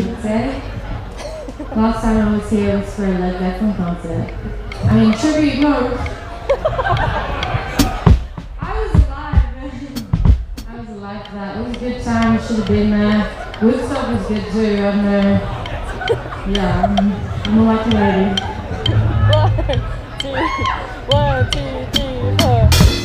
say. Last time I was here was for a Led Zeppelin concert. I mean, tribute, no. I was alive for that. It was a good time, should have been there. Woodstock was good too, I don't know. Yeah, I'm a lucky lady. 1, 2, 3, 4.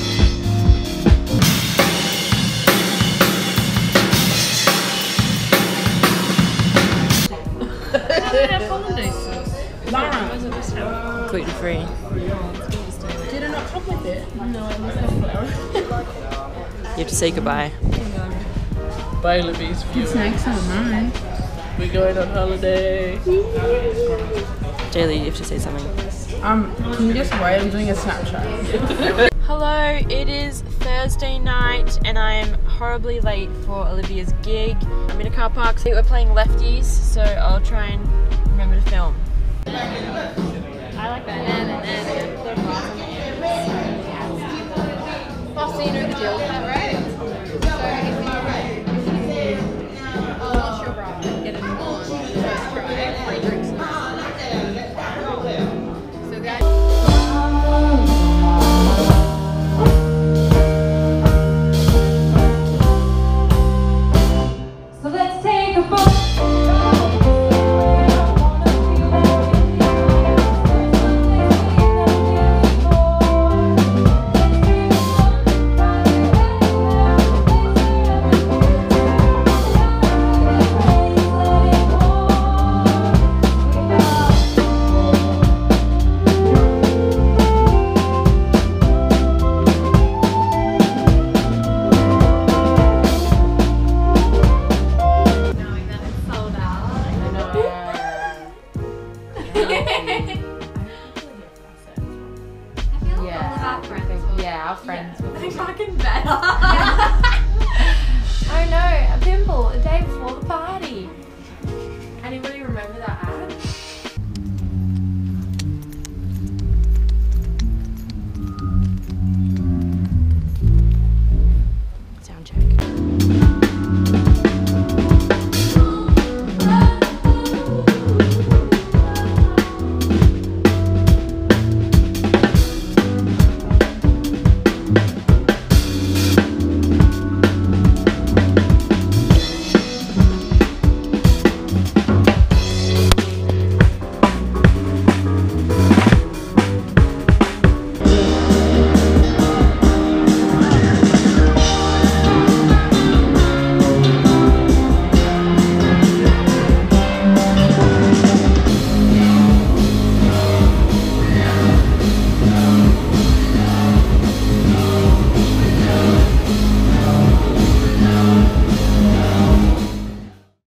Gluten free. Did it not come with it? No, I must have You have to say goodbye. Bye, Libby's viewers. Snacks on mine. We're going on holiday. Daily, you have to say something. Can you just wait? I'm doing a Snapchat. Hello, it is Thursday night and I am horribly late for Olivia's gig. I'm in a car park, so we're playing Lefties, so I'll try and remember to film. I like that. Bossy, you know the deal with that, right?